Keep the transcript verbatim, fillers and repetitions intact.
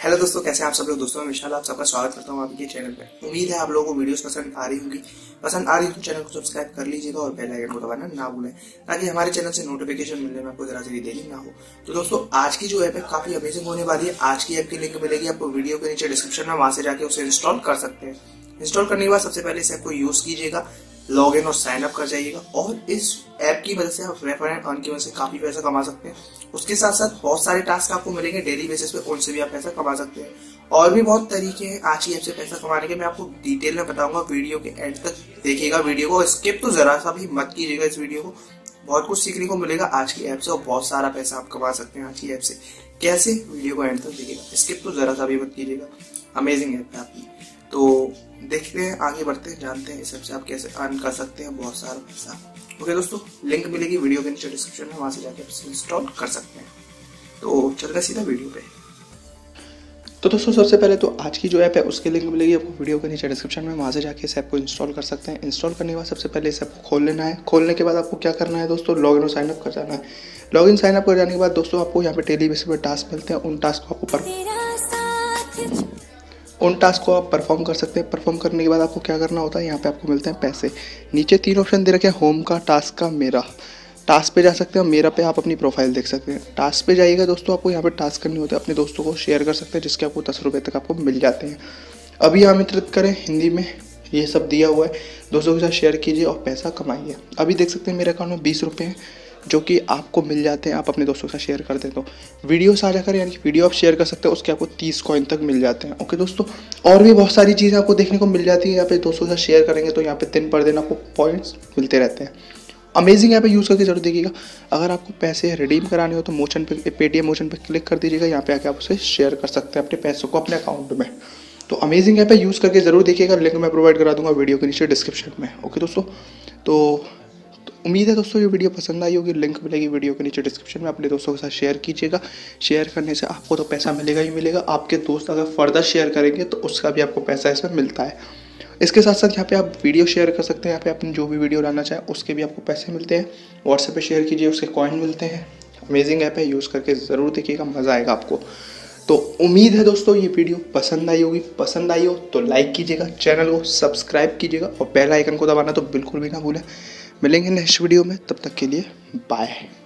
Hello दोस्तों, कैसे हैं आप सब लोग। दोस्तों मैं विशाल आप सबका स्वागत करता हूं आपके चैनल पे। उम्मीद है आप लोगों को वीडियोस पसंद आ रही होंगी। पसंद आ रही हो तो चैनल को सब्सक्राइब कर लीजिएगा और बेल आइकन को दबाना ना भूलें, ताकि हमारे चैनल से नोटिफिकेशन मिलने में आपको जरा सी भी देरी ना हो। तो दोस्तों आज की जो ऐप है काफी अमेजिंग होने वाली है। आज की ऐप की लिंक मिलेगी आपको वीडियो के नीचे डिस्क्रिप्शन में, वहां से जाके उसे इंस्टॉल कर सकते हैं। इंस्टॉल करने के बाद सबसे पहले इस ऐप को यूज कीजिएगा, लॉग इन और साइन अप कर जाइएगा और इस ऐप की वजह से आप रेफर एंड अर्न की वजह से काफी पैसा कमा सकते हैं। उसके साथ साथ बहुत सारे टास्क आपको मिलेंगे डेली बेसिस पे, उनसे भी आप पैसा कमा सकते हैं। और भी बहुत तरीके हैं आज की ऐप से पैसा कमाने के, मैं आपको डिटेल में बताऊंगा। वीडियो के एंड तक देखिएगा, वीडियो को स्किप तो जरा सा भी मत कीजिएगा। इस वीडियो को बहुत कुछ सीखने को मिलेगा आज की ऐप से और बहुत सारा पैसा आप कमा सकते हैं आज की ऐप से। कैसे, वीडियो को एंड तक देखिएगा, स्किप तो जरा सा भी मत कीजिएगा। अमेजिंग ऐप है आपकी। तो देखते हैं, आगे बढ़ते हैं, जानते हैं इस ऐप से आप कैसे अर्न कर सकते हैं बहुत सारा पैसा। ओके दोस्तों, लिंक मिलेगी वीडियो के नीचे डिस्क्रिप्शन में, वहां से जाके आप इंस्टॉल कर सकते हैं। तो चलते सीधा वीडियो पे। तो दोस्तों सबसे पहले तो आज की जो ऐप है उसकी लिंक मिलेगी आपको वीडियो के नीचे डिस्क्रिप्शन में, वहाँ से जाके इस ऐप को इंस्टॉल कर सकते हैं। इंस्टॉल करने के बाद सबसे पहले इस ऐप को खोल लेना है। खोलने के बाद आपको क्या करना है दोस्तों, लॉगिन और साइन अप कर जाना है। लॉगिन साइन अप कर जाने के बाद दोस्तों आपको यहाँ पे डेली बेसिस पे टास्क मिलते हैं। उन टास्क को आपको उन टास्क को आप परफॉर्म कर सकते हैं। परफॉर्म करने के बाद आपको क्या करना होता है, यहाँ पे आपको मिलते हैं पैसे। नीचे तीन ऑप्शन दे रखे हैं, होम का, टास्क का, मेरा। टास्क पे जा सकते हैं, मेरा पे आप अपनी प्रोफाइल देख सकते हैं। टास्क पे जाइएगा दोस्तों, आपको यहाँ पे टास्क करने होते हैं, अपने दोस्तों को शेयर कर सकते हैं, जिसके आपको दस रुपये तक आपको मिल जाते हैं। अभी आमंत्रित करें, हिंदी में ये सब दिया हुआ है, दोस्तों के साथ शेयर कीजिए और पैसा कमाइए। अभी देख सकते हैं मेरे अकाउंट में बीस रुपये हैं जो कि आपको मिल जाते हैं, आप अपने दोस्तों के साथ शेयर करते हैं। तो वीडियो साझा करें, यानी कि वीडियो आप शेयर कर सकते हैं, उसके आपको तीस कॉइन तक मिल जाते हैं। ओके दोस्तों, और भी बहुत सारी चीज़ें आपको देखने को मिल जाती है। यहाँ पे दोस्तों के साथ शेयर करेंगे तो यहाँ पे दिन पर दिन आपको पॉइंट्स मिलते रहते हैं। अमेजिंग ऐप है, यूज़ करके जरूर देखिएगा। अगर आपको पैसे रिडीम कराने हो तो मोशन पे, पेटीएम मोशन पे क्लिक कर दीजिएगा। यहाँ पे आके आप उसे शेयर कर सकते हैं अपने पैसों को अपने अकाउंट में। तो अमेजिंग ऐप है, यूज़ करके जरूर देखिएगा। लिंक मैं प्रोवाइड करा दूंगा वीडियो के नीचे डिस्क्रिप्शन में। ओके दोस्तों, तो उम्मीद है दोस्तों ये वीडियो पसंद आई होगी। लिंक मिलेगी वीडियो के नीचे डिस्क्रिप्शन में, अपने दोस्तों के साथ शेयर कीजिएगा। शेयर करने से आपको तो पैसा मिलेगा ही मिलेगा, आपके दोस्त अगर फर्दर शेयर करेंगे तो उसका भी आपको पैसा इसमें मिलता है। इसके साथ साथ यहाँ पे आप वीडियो शेयर कर सकते हैं। यहाँ पे अपनी जो भी वीडियो डालना चाहें उसके भी आपको पैसे मिलते हैं। व्हाट्सएप पे शेयर कीजिए, उसके कॉइन मिलते हैं। अमेजिंग ऐप है, यूज़ करके ज़रूर देखिएगा, मज़ा आएगा आपको। तो उम्मीद है दोस्तों ये वीडियो पसंद आई होगी। पसंद आई हो तो लाइक कीजिएगा, चैनल को सब्सक्राइब कीजिएगा और बेल आइकन को दबाना तो बिल्कुल भी ना भूलें। मिलेंगे नेक्स्ट वीडियो में, तब तक के लिए बाय।